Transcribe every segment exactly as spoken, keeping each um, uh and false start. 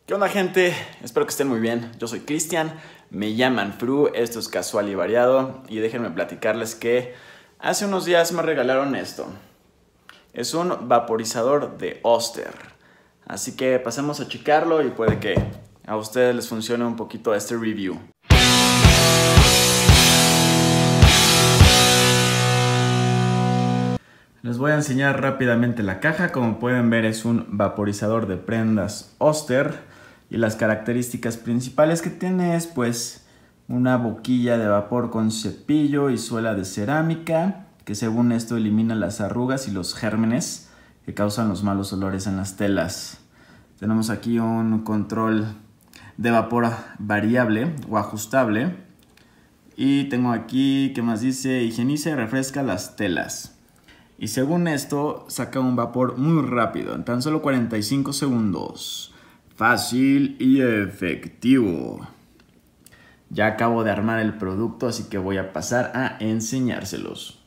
¿Qué onda, gente? Espero que estén muy bien. Yo soy Cristian, me llaman Fru, esto es Casual y Variado y déjenme platicarles que hace unos días me regalaron esto. Es un vaporizador de Oster, así que pasemos a checarlo y puede que a ustedes les funcione un poquito este review. Les voy a enseñar rápidamente la caja. Como pueden ver, es un vaporizador de prendas Oster. Y las características principales que tiene es pues una boquilla de vapor con cepillo y suela de cerámica, que según esto elimina las arrugas y los gérmenes que causan los malos olores en las telas. Tenemos aquí un control de vapor variable o ajustable. Y tengo aquí, ¿qué más dice? Higieniza y refresca las telas. Y según esto, saca un vapor muy rápido, en tan solo cuarenta y cinco segundos. Fácil y efectivo. Ya acabo de armar el producto, así que voy a pasar a enseñárselos.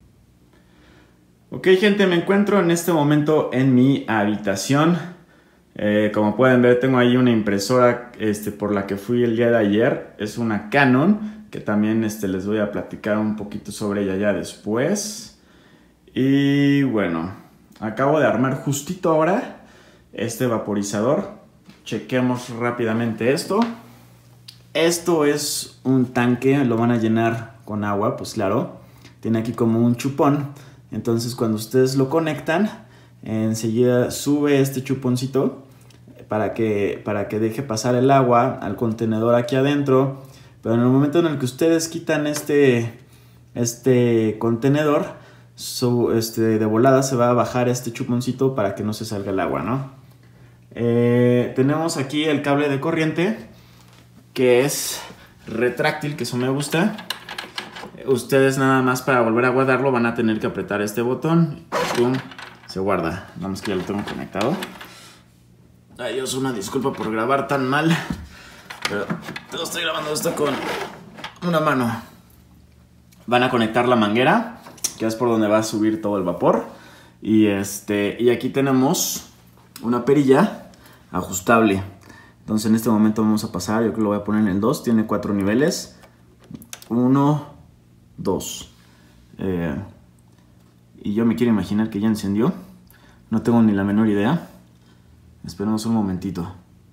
Ok, gente, me encuentro en este momento en mi habitación. Eh, como pueden ver, tengo ahí una impresora este, por la que fui el día de ayer. Es una Canon, que también este, les voy a platicar un poquito sobre ella ya después. Y bueno, acabo de armar justito ahora este vaporizador. Chequemos rápidamente esto. Esto es un tanque, lo van a llenar con agua, pues claro. Tiene aquí como un chupón. Entonces cuando ustedes lo conectan, enseguida sube este chuponcito para que, para que deje pasar el agua al contenedor aquí adentro. Pero en el momento en el que ustedes quitan este, este contenedor, su, este, de volada se va a bajar este chuponcito para que no se salga el agua, ¿no? Eh, tenemos aquí el cable de corriente, que es retráctil, que eso me gusta. Ustedes nada más para volver a guardarlo van a tener que apretar este botón. ¡Pum! Se guarda. Vamos, que ya lo tengo conectado. Ay, Dios, una disculpa por grabar tan mal, pero estoy grabando esto con una mano. Van a conectar la manguera, que es por donde va a subir todo el vapor. Y, este, y aquí tenemos una perilla ajustable. Entonces en este momento vamos a pasar, yo creo que lo voy a poner en el dos, tiene cuatro niveles. uno, dos. Eh, y yo me quiero imaginar que ya encendió. No tengo ni la menor idea. Esperemos un momentito.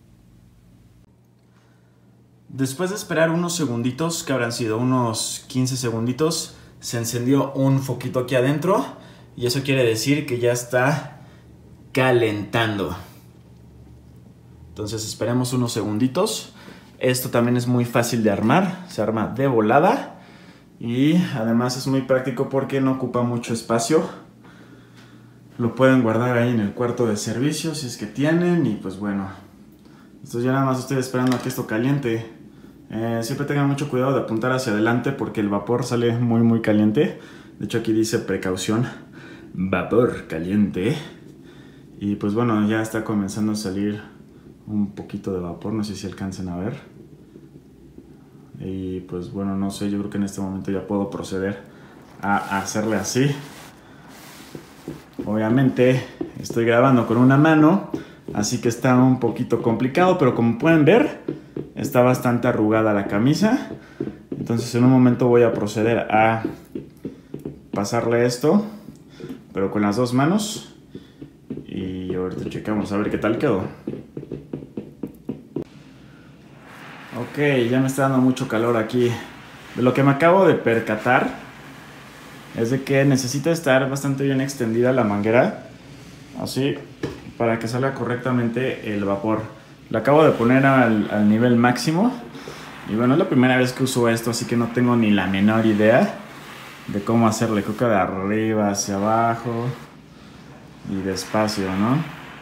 Después de esperar unos segunditos, que habrán sido unos quince segunditos, se encendió un foquito aquí adentro. Y eso quiere decir que ya está calentando. Entonces esperemos unos segunditos. Esto también es muy fácil de armar. Se arma de volada. Y además es muy práctico porque no ocupa mucho espacio. Lo pueden guardar ahí en el cuarto de servicio si es que tienen. Y pues bueno, esto ya nada más estoy esperando a que esto caliente. Eh, siempre tengan mucho cuidado de apuntar hacia adelante porque el vapor sale muy muy caliente. De hecho aquí dice precaución, vapor caliente. Y pues bueno, ya está comenzando a salir un poquito de vapor, no sé si alcancen a ver. Y pues bueno, no sé, yo creo que en este momento ya puedo proceder a hacerle así. Obviamente estoy grabando con una mano, así que está un poquito complicado, pero como pueden ver, está bastante arrugada la camisa. Entonces en un momento voy a proceder a pasarle esto, pero con las dos manos. Y ahorita checamos a ver qué tal quedó. Ok, ya me está dando mucho calor aquí. De lo que me acabo de percatar es de que necesita estar bastante bien extendida la manguera, así, para que salga correctamente el vapor. La acabo de poner al, al nivel máximo. Y bueno, es la primera vez que uso esto, así que no tengo ni la menor idea de cómo hacerle. Creo que de arriba hacia abajo y despacio, ¿no?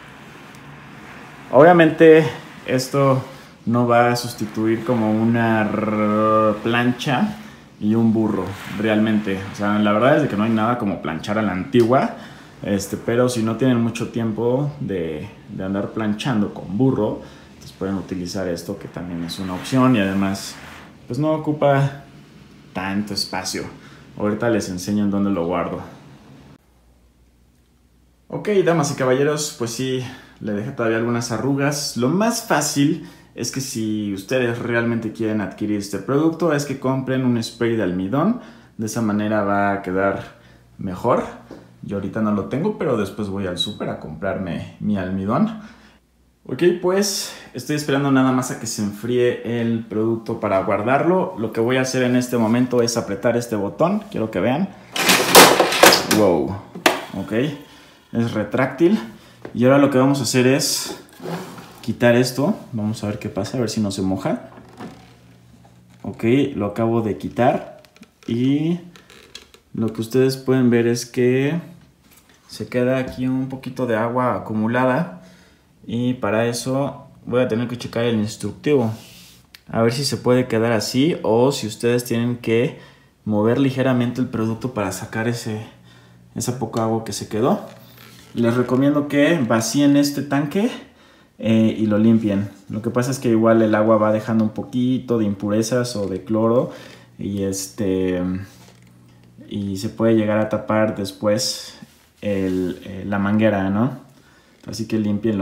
Obviamente esto no va a sustituir como una plancha y un burro, realmente. O sea, la verdad es de que no hay nada como planchar a la antigua. Este, pero si no tienen mucho tiempo de, de andar planchando con burro, pues pueden utilizar esto, que también es una opción. Y además, pues no ocupa tanto espacio. Ahorita les enseño en dónde lo guardo. Ok, damas y caballeros, pues sí, le dejé todavía algunas arrugas. Lo más fácil es que si ustedes realmente quieren adquirir este producto es que compren un spray de almidón. De esa manera va a quedar mejor. Yo ahorita no lo tengo, pero después voy al súper a comprarme mi almidón. Ok, pues estoy esperando nada más a que se enfríe el producto para guardarlo. Lo que voy a hacer en este momento es apretar este botón. Quiero que vean. Wow. Ok. Es retráctil. Y ahora lo que vamos a hacer es quitar esto. Vamos a ver qué pasa, a ver si no se moja. Ok, lo acabo de quitar. Y lo que ustedes pueden ver es que se queda aquí un poquito de agua acumulada. Y para eso voy a tener que checar el instructivo. A ver si se puede quedar así o si ustedes tienen que mover ligeramente el producto para sacar ese, esa poca agua que se quedó. Les recomiendo que vacíen este tanque eh, y lo limpien. Lo que pasa es que igual el agua va dejando un poquito de impurezas o de cloro y, este, y se puede llegar a tapar después el, eh, la manguera, ¿no? Así que límpienlo.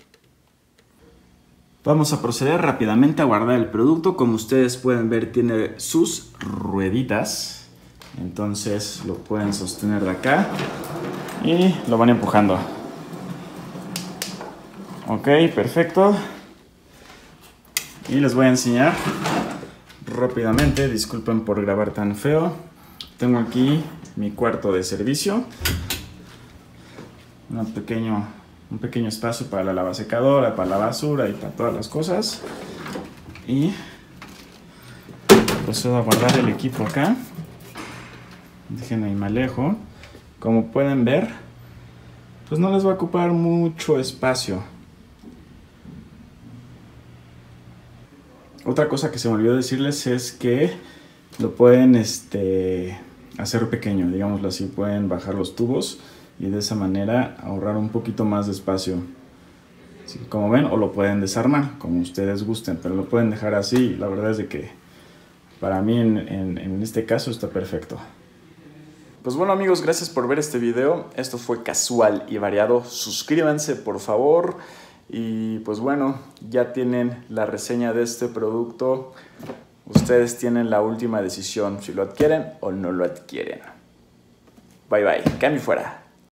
Vamos a proceder rápidamente a guardar el producto. Como ustedes pueden ver, tiene sus rueditas. Entonces lo pueden sostener de acá y lo van empujando. Ok, perfecto. Y les voy a enseñar rápidamente. Disculpen por grabar tan feo. Tengo aquí mi cuarto de servicio. Un pequeño... Un pequeño espacio para la lavasecadora, para la basura y para todas las cosas. Y procedo a guardar el equipo acá. Dejen ahí me alejo. Como pueden ver, pues no les va a ocupar mucho espacio. Otra cosa que se me olvidó decirles es que lo pueden este, hacer pequeño, digámoslo así. Pueden bajar los tubos y de esa manera ahorrar un poquito más de espacio. Así que como ven, o lo pueden desarmar, como ustedes gusten, pero lo pueden dejar así. La verdad es de que para mí en, en, en este caso está perfecto. Pues bueno amigos, gracias por ver este video. Esto fue casual y variado. Suscríbanse por favor. Y pues bueno, ya tienen la reseña de este producto. Ustedes tienen la última decisión si lo adquieren o no lo adquieren. Bye bye, cambio fuera.